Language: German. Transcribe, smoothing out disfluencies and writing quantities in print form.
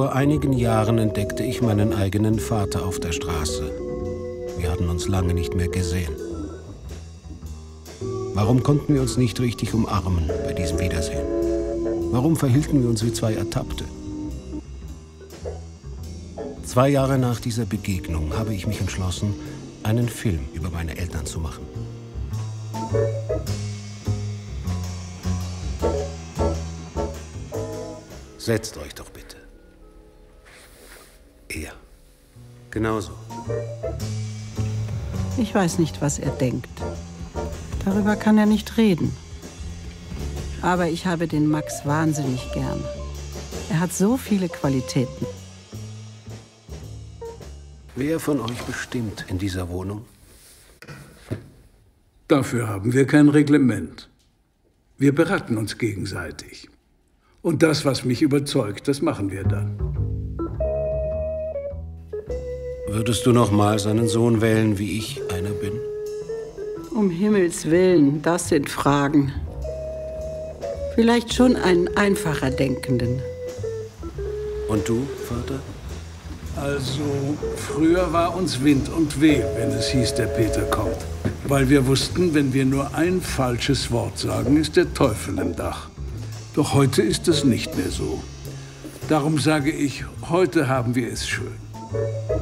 Vor einigen Jahren entdeckte ich meinen eigenen Vater auf der Straße. Wir hatten uns lange nicht mehr gesehen. Warum konnten wir uns nicht richtig umarmen bei diesem Wiedersehen? Warum verhielten wir uns wie zwei Ertappte? 2 Jahre nach dieser Begegnung habe ich mich entschlossen, einen Film über meine Eltern zu machen. Setzt euch doch bitte. Er. Genauso. Ich weiß nicht, was er denkt. Darüber kann er nicht reden. Aber ich habe den Max wahnsinnig gern. Er hat so viele Qualitäten. Wer von euch bestimmt in dieser Wohnung? Dafür haben wir kein Reglement. Wir beraten uns gegenseitig. Und das, was mich überzeugt, das machen wir dann. Würdest du noch mal seinen Sohn wählen, wie ich einer bin? Um Himmels Willen, das sind Fragen. Vielleicht schon einen einfacher Denkenden. Und du, Vater? Also, früher war uns Wind und Weh, wenn es hieß, der Peter kommt. Weil wir wussten, wenn wir nur ein falsches Wort sagen, ist der Teufel im Dach. Doch heute ist es nicht mehr so. Darum sage ich, heute haben wir es schön.